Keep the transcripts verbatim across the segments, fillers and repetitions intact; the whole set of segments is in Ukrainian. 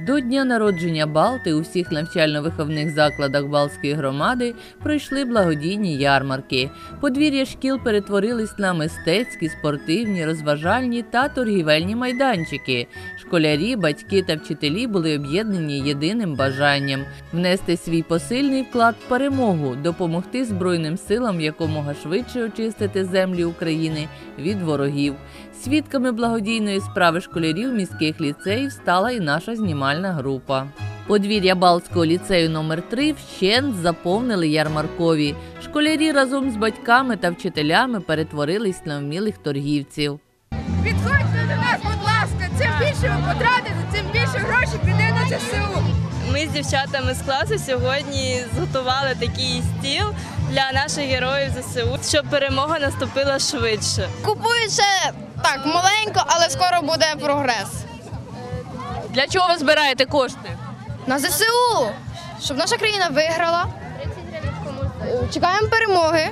До дня народження Балти у всіх навчально-виховних закладах Балтської громади пройшли благодійні ярмарки. Подвір'я шкіл перетворились на мистецькі, спортивні, розважальні та торгівельні майданчики. Школярі, батьки та вчителі були об'єднані єдиним бажанням – внести свій посильний вклад в перемогу, допомогти Збройним силам якомога швидше очистити землі України від ворогів. Свідками благодійної справи школярів міських ліцеїв стала і наша знімальна група. Подвір'я Балтського ліцею номер три вщент заповнили ярмаркові. Школярі разом з батьками та вчителями перетворились на вмілих торгівців. Підходьте до нас, будь ласка, чим більше ви потратите, тим більше грошей піде на ЗСУ. Ми з дівчатами з класу сьогодні зготували такий стіл для наших героїв ЗСУ, щоб перемога наступила швидше. Купується так маленько, але скоро буде прогрес. Для чого ви збираєте кошти? На ЗСУ, щоб наша країна виграла. Чекаємо перемоги.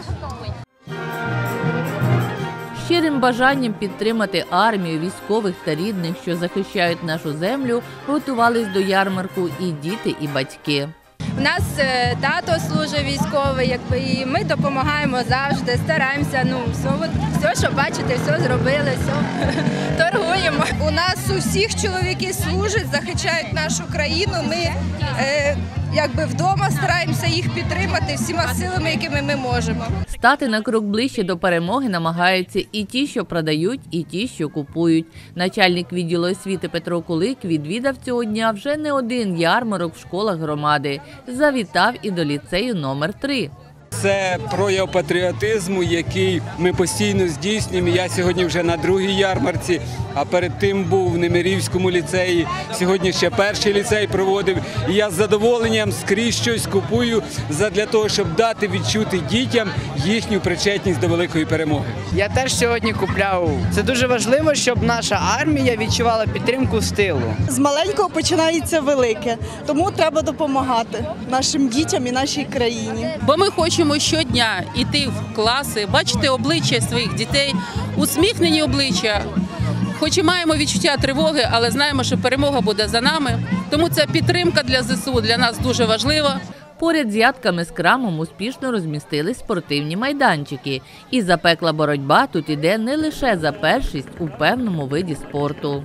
Щирим бажанням підтримати армію, військових та рідних, що захищають нашу землю, готувались до ярмарку і діти, і батьки. У нас тато служить військовий, якби, і ми допомагаємо завжди, стараємося. Ну, все, все, що бачите, все зробили, все торгуємо. У нас усіх чоловіки служать, захищають нашу країну. Ми е, якби вдома стараємося їх підтримати всіма силами, якими ми можемо. Стати на крок ближче до перемоги намагаються і ті, що продають, і ті, що купують. Начальник відділу освіти Петро Кулик відвідав цього дня вже не один ярмарок в школах громади. Завітав і до ліцею номер три. Це прояв патріотизму, який ми постійно здійснюємо. Я сьогодні вже на другій ярмарці, а перед тим був в Немирівському ліцеї. Сьогодні ще перший ліцей проводив. І я з задоволенням скрізь щось купую для того, щоб дати відчути дітям їхню причетність до великої перемоги. Я теж сьогодні купляв. Це дуже важливо, щоб наша армія відчувала підтримку з тилу. З маленького починається велике, тому треба допомагати нашим дітям і нашій країні. Бо ми хочемо щодня йти в класи, бачити обличчя своїх дітей, усміхнені обличчя. Хоч і маємо відчуття тривоги, але знаємо, що перемога буде за нами. Тому ця підтримка для ЗСУ для нас дуже важлива. Поряд з ядками з крамом успішно розмістили спортивні майданчики. І запекла боротьба тут іде не лише за першість у певному виді спорту.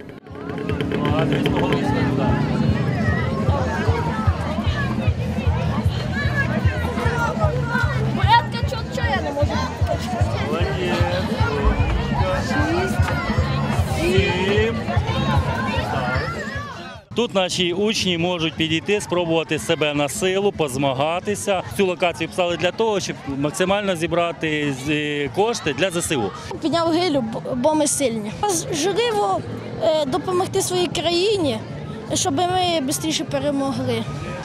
Тут наші учні можуть підійти, спробувати себе на силу, позмагатися. Цю локацію писали для того, щоб максимально зібрати кошти для ЗСУ. Підняв гилю, бо ми сильні. Важливо допомогти своїй країні, щоб ми швидше перемогли.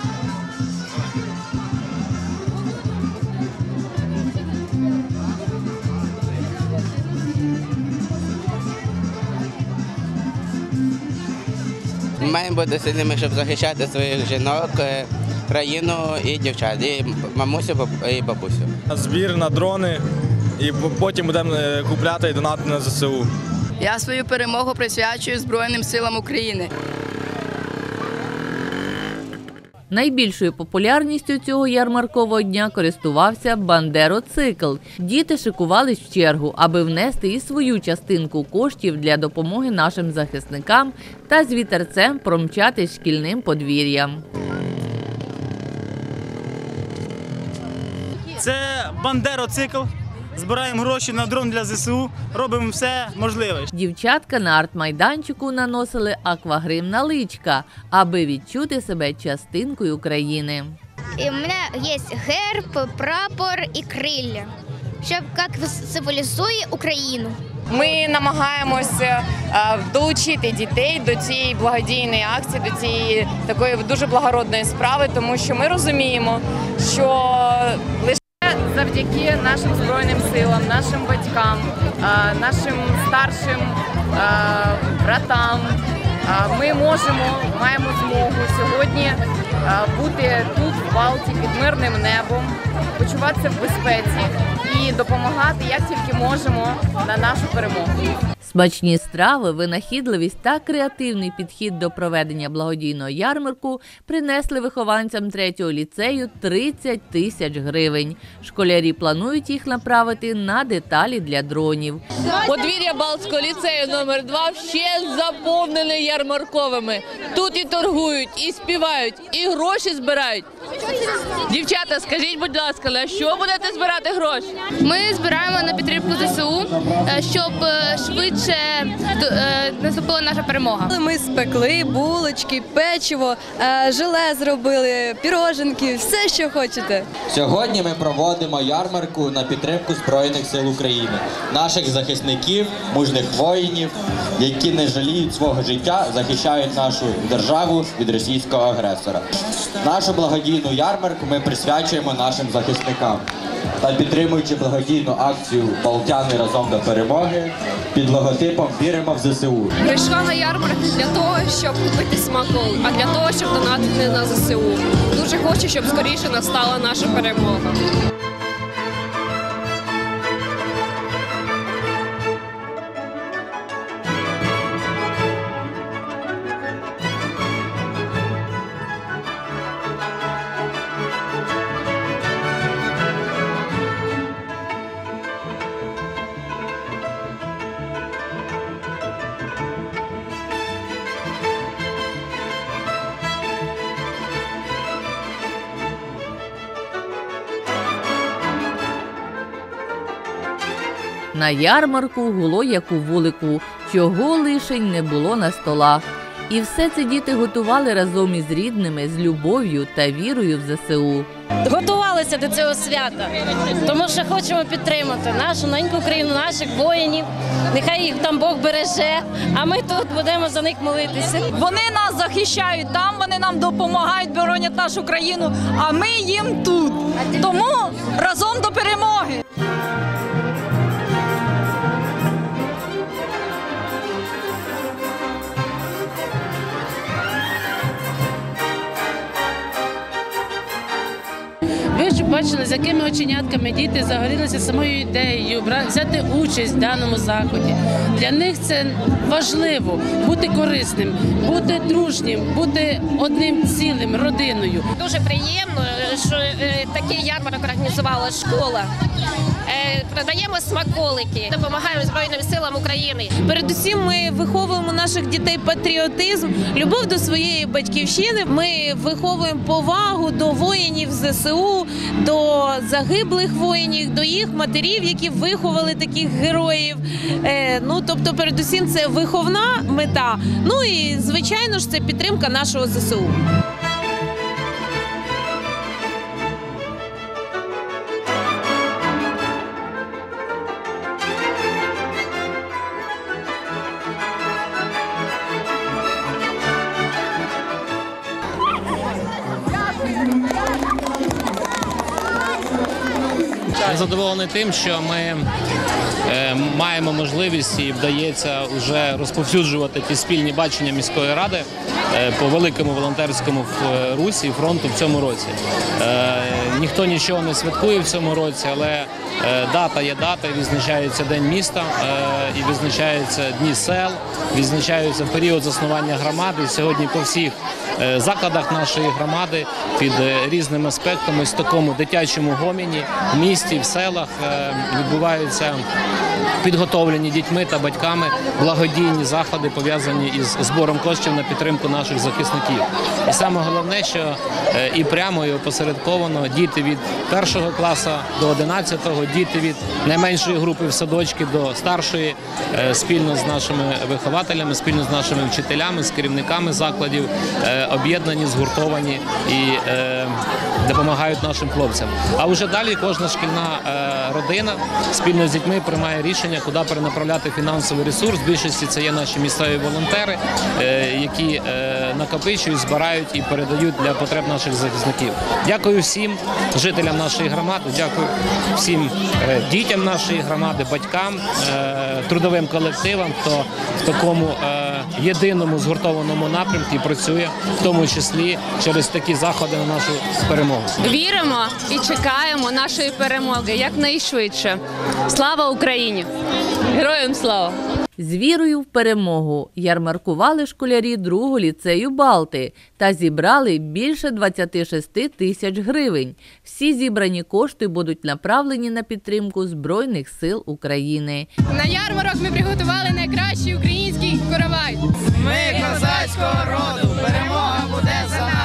Ми маємо бути сильними, щоб захищати своїх жінок, країну і дівчат, і мамусю, і бабусю. Збір на дрони, і потім будемо купляти і донати на ЗСУ. Я свою перемогу присвячую Збройним силам України. Найбільшою популярністю цього ярмаркового дня користувався бандероцикл. Діти шикувались в чергу, аби внести і свою частинку коштів для допомоги нашим захисникам та з вітерцем промчатись шкільним подвір'ям. Це бандероцикл. Збираємо гроші на дрон для ЗСУ, робимо все можливе. Дівчатка на арт-майданчику наносили аквагрим на личка, аби відчути себе частинкою країни. І у мене є герб, прапор і крилля, що як символізує Україну. Ми намагаємося долучити дітей до цієї благодійної акції, до цієї такої дуже благородної справи, тому що ми розуміємо, що лише завдяки нашим Збройним силам, нашим батькам, нашим старшим братам ми можемо, маємо змогу сьогодні бути тут, в Балті, під мирним небом, почуватися в безпеці і допомагати як тільки можемо на нашу перемогу. Смачні страви, винахідливість та креативний підхід до проведення благодійного ярмарку принесли вихованцям третього ліцею тридцять тисяч гривень. Школярі планують їх направити на деталі для дронів. Подвір'я Балтського ліцею номер два ще заповнене ярмарковими. Тут і торгують, і співають, і гроші збирають. Дівчата, скажіть, будь ласка, на що будете збирати гроші? Ми збираємо на підтримку ЗСУ, щоб швидше наступила наша перемога. Ми спекли булочки, печиво, желе зробили, піроженки, все, що хочете. Сьогодні ми проводимо ярмарку на підтримку Збройних сил України, наших захисників, мужних воїнів, які не жаліють свого життя, захищають нашу державу від російського агресора. Нашу благодійну ярмарку ми присвячуємо нашим захисникам. Та підтримуючи благодійну акцію «Балтяни разом до перемоги» під логотипом «Віримо в ЗСУ». Прийшла на ярмарку для того, щоб купити смакол, а для того, щоб донатити на ЗСУ. Дуже хочу, щоб скоріше настала наша перемога. На ярмарку гуло як у вулику, чого лишень не було на столах. І все це діти готували разом із рідними, з любов'ю та вірою в ЗСУ. Готувалися до цього свята, тому що хочемо підтримати нашу неньку Україну, наших воїнів. Нехай їх там Бог береже, а ми тут будемо за них молитися. Вони нас захищають там, вони нам допомагають, боронять нашу країну, а ми їм тут. Тому разом до перемоги! Ви ж бачили, з якими оченятками діти загорілися самою ідеєю взяти участь в даному заході. Для них це важливо бути корисним, бути дружнім, бути одним цілим, родиною. Дуже приємно, що такий ярмарок організувала школа. Продаємо смаколики, допомагаємо Збройним силам України. Передусім ми виховуємо наших дітей патріотизм, любов до своєї батьківщини. Ми виховуємо повагу до воїнів ЗСУ, до загиблих воїнів, до їх матерів, які виховали таких героїв. Е, ну, тобто, передусім, це виховна мета. Ну і, звичайно ж, це підтримка нашого ЗСУ. Я задоволений тим, що ми е, маємо можливість і вдається вже розповсюджувати ті спільні бачення міської ради е, по великому волонтерському русі фронту в цьому році. Е, ніхто нічого не святкує в цьому році, але е, дата є дата, відзначається День міста, е, і відзначаються Дні сел, відзначається період заснування громади. Сьогодні по всіх е, закладах нашої громади під е, різними аспектами, ось в такому дитячому гоміні, в місті, в селах е, відбуваються підготовлені дітьми та батьками благодійні заходи, пов'язані із збором коштів на підтримку наших захисників. І саме головне, що е, і прямо, і опосередковано діти від першого класу до одинадцятого, діти від найменшої групи в садочки до старшої, е, спільно з нашими вихователями, спільно з нашими вчителями, з керівниками закладів, е, об'єднані, згуртовані і е, допомагають нашим хлопцям. А вже далі кожна шкільна е, родина спільно з дітьми приймає рішення, куди перенаправляти фінансовий ресурс. В більшості це є наші місцеві волонтери, е, які е, накопичують, збирають і передають для потреб наших захисників. Дякую всім жителям нашої громади, дякую всім е, дітям нашої громади, батькам, е, трудовим колективам, хто в такому е, єдиному згуртованому напрямку і працює в тому числі через такі заходи на нашу перемогу. Віримо і чекаємо нашої перемоги якнайшвидше. Слава Україні! Героям слава! З вірою в перемогу ярмаркували школярі другого ліцею «Балти» та зібрали більше двадцять шість тисяч гривень. Всі зібрані кошти будуть направлені на підтримку Збройних сил України. На ярмарок ми приготували найкращий український коровай. Ми козацького роду, перемога буде за нами.